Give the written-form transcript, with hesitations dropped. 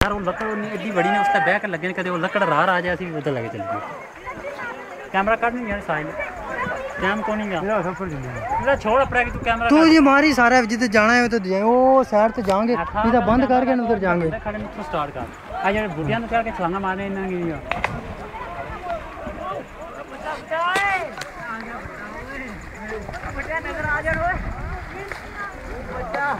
यार वो लकड़ एड्डी बड़ी ने उसका बैक लगे कदे वो लकड़ रार आ जाए असीं उधर लगे चल गए कैमरा कट नहीं यार साइड टाइम को नहीं गया मेरा छोड़ अपना कि तू कैमरा तू ये मारी सारा जिधर जाना है तो जाए वो साइड से जाएंगे इधर बंद करके उधर जाएंगे खड़े में तू स्टार्ट कर आ यार बुढ़िया ने क्या के छलांगा मारने इन्ना की नजर आ जा रे बच्चा